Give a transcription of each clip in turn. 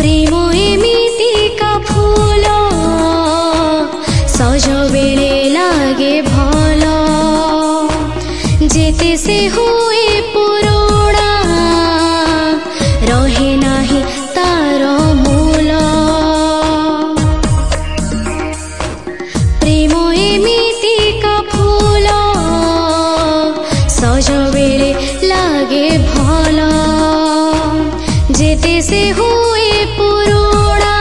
प्रेम एमिति का फूल सज बेले लागे भल जेते से हुए पुरोड़ा रहे नाही तार मूल प्रेम एमिति का फूल सज बेले लागे भल जेते से हुए पुरोड़ा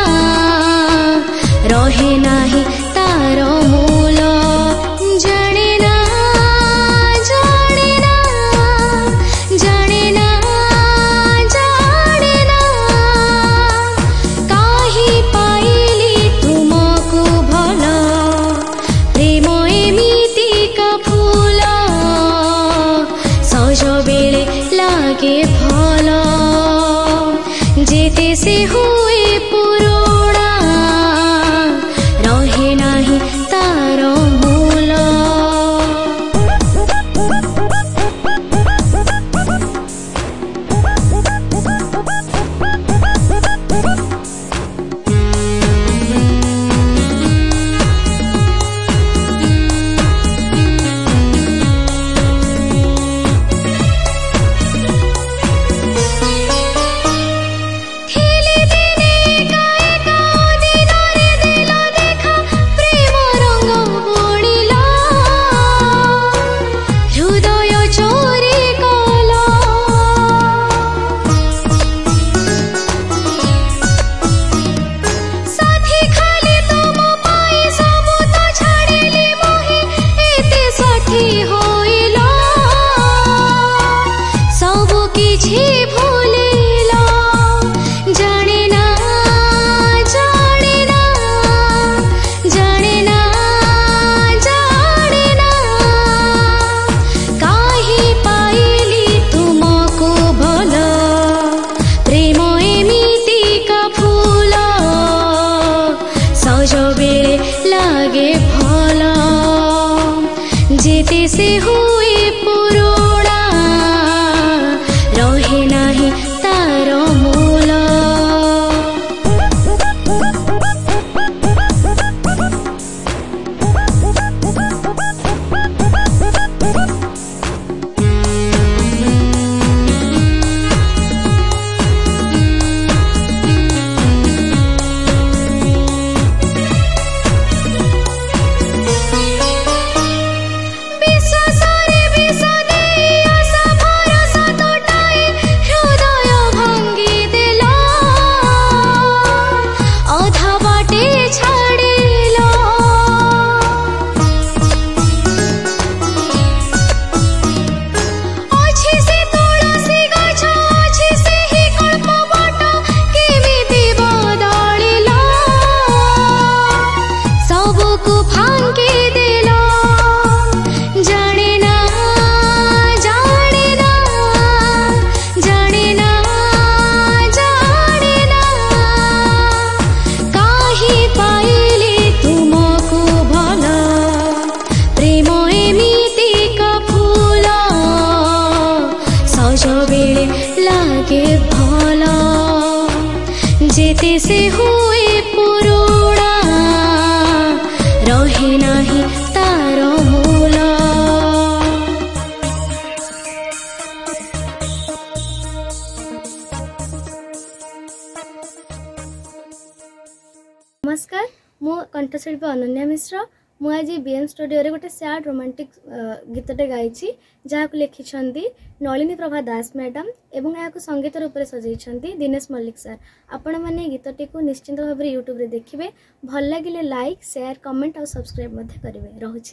रहे नाही तार मूल जाने ना जाने ना जाने ना जाने ना काहे पाइली तुमको भल प्रेम एमिति का फूल सज बेले लागे भल जेते से हुए पुरोड़ा रहे नाही तार मूल जेते से हुए पुरोड़ा रहे नाही तार मूल लागे भल जेते से हुए पुरोड़ा रहे नाही तार मूल नमस्कार मो कंठशिल्पी अनन्या मिश्र मु आज बीएम स्टूडियो रे गोटे सैड रोमांटिक गीतटे गाइछि जहाक लिखिछंती नलिनी प्रभा दास मैडम एवं या संगीत रूप से सजाइछंती दिनेश मल्लिक सर। आपण माने गीतटी को निश्चिंत भाव यूट्यूब रे देखिबे। भल लागिले लाइक शेयर कमेंट और सब्सक्राइब करेंगे। रहुछि।